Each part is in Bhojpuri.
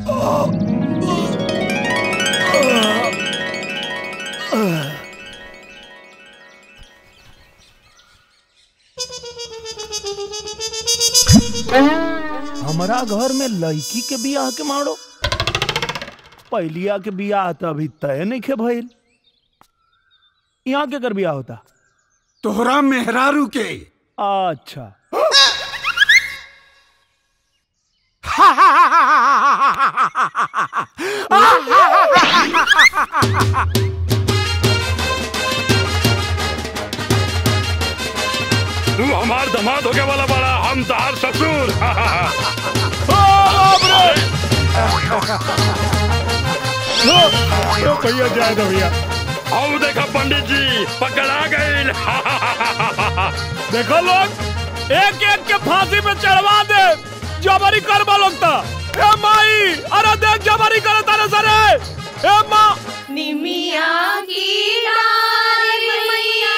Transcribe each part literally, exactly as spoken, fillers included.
हमारा घर में लड़की के बियाह के मारो, पहलिया के बियाह तो अभी तय नहीं खे भइल। यहाँ के कर बियाह होता? तोहरा मेहरारू के। अच्छा तू हमार दामाद होके वाला बड़ा, हम तार ससुर। भैया जाए दो भैया। आओ देखा पंडित जी पकड़ा गए। देखो लोग एक एक के फांसी पे चढ़वा दे, जबरी करवा लोग ता। ए माई, अरे देख जबरी करे तारे सरे। ए माँ निमिया की डार मैया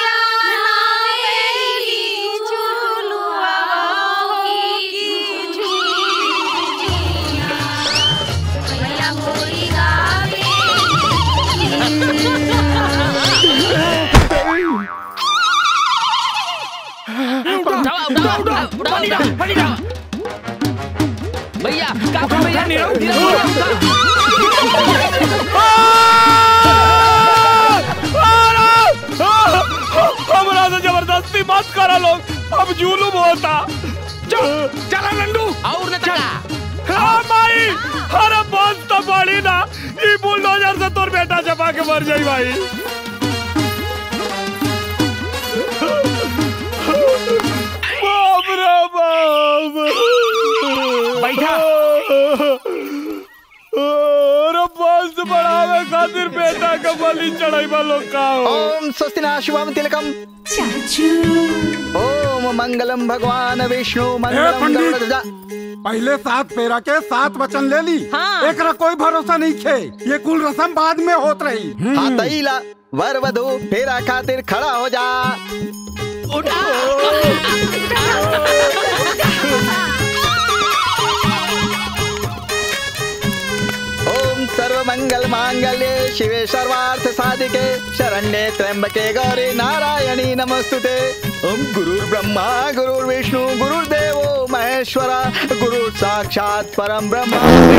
नावेली झूलुआ की झूलिया मैया मोरी गावे। भैया काका भैया नीरव हमरा से जबरदस्ती मत करा लोग, अब जुलूम होता। चला लंडू और न चला। हाँ माई, अरे बस तो बड़ी ना, ये बुलडोजर से तोर बेटा चपा के मर जाई भाई। बाप रे बाप। बैठा। अरे बस बढ़ावे खातिर बेटा का बलि चढ़ाई लोग का। ओम स्वस्तिना शुभम तिलकम चाचू। ओम मंगलम भगवान विष्णु मंगलम गरुड़ध्वजा। पहले सात पेरा के सात वचन ले ली। हाँ। एकरा कोई भरोसा नहीं खे, ये कुल रस्म बाद में होत रही। हाँ तईला वर वधु फेरा खातिर खड़ा हो जा। उठा। ओम सर्व मंगल मांगल्ये शिवे सर्वार्थ साधिके शरण्ये त्र्यंबके गौरी नारायणी नमस्तुते। ओम गुरुर् ब्रह्मा गुरुर्विष्णु गुरुर्देवो महेश्वरा गुरु साक्षात परम ब्रह्म।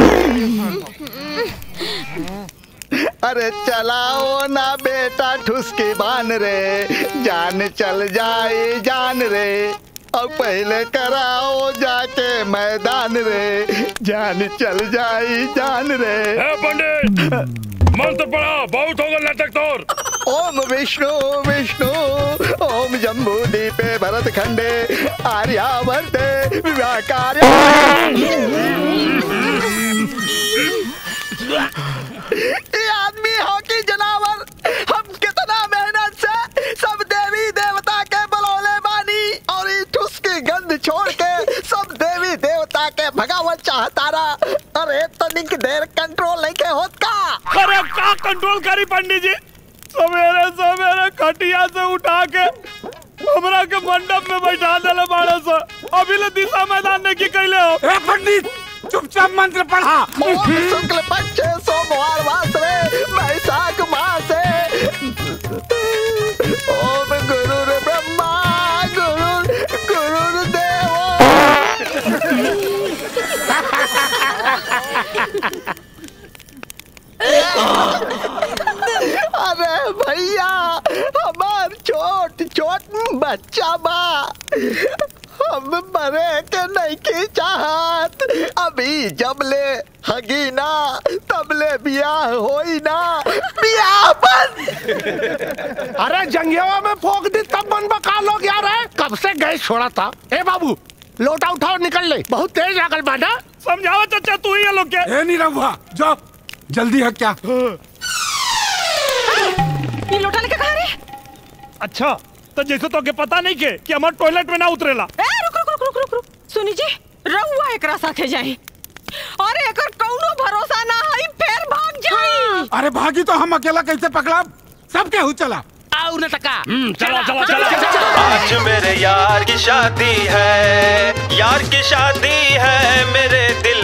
अरे चलाओ ना बेटा ठुसकी बान रे, जान चल जाए जान रे। अब पहले कराओ जाके मैदान रे, जान चल जाए जान रे। ए पंडित मंत्र पढ़ा, बहुत होगा नाटक तोर। ओम विष्णु विष्णु ओम जम्बू दीपे भरत खंडे आर्यावर्ते विवाह कार्य। ये आदमी हो कि जनावर, हम कितना मेहनत से सब देवी देवता के बलौले बानी और ये ठुसकी गंध छोड़ के सब देवी देवता के भगावत चाहतारा। अरे तनिक देर कंट्रोल नहीं के होत का। अरे का कंट्रोल करी पंडित जी, सवेरे सवेरे खटिया से उठा के हमरा के मंडप में बैठा देले बाड़े से, अभी ले दिशा मैदान ने की कैले हो। ए पंडित चुपचाप मंत्र पढ़ा। शुक्ल पक्ष सोमवार वासरे वैशाख मासे ओम गुरुर ब्रह्मा गुरुर गुरुर्देवो। अरे भैया हमार छोट छोट बच्चा बा, हम मरे के नहीं की चाहत। अभी जब ले हगी ना तब ले बियाह होई ना, बियाह बंद। अरे जंगियावा में फोक दी तब बन बका लोग यार है, कब से गैस छोड़ा था। ए बाबू लोटा उठाओ निकल ले, बहुत तेज आगल बाटा। समझाओ चाचा तू ही लोग के। ए नहीं रहुआ जाओ जल्दी है क्या। ये लोटा लेके कहाँ रे? अच्छा तो जैसे तो के पता नहीं के कि हमारे टॉयलेट में ना उतरेला। ए रुक रुक रुक रुक रुक रुक सुनी जी, रहुआ एकरा साथे जाई और एकर कौनो भरोसा ना है, फिर भाग जाई। अरे भागी तो हम अकेला कैसे पकड़ा, सब केहू चला। आओ न टका। चला चला चला। आज मेरे यार की शादी है, यार की शादी है, मेरे दिल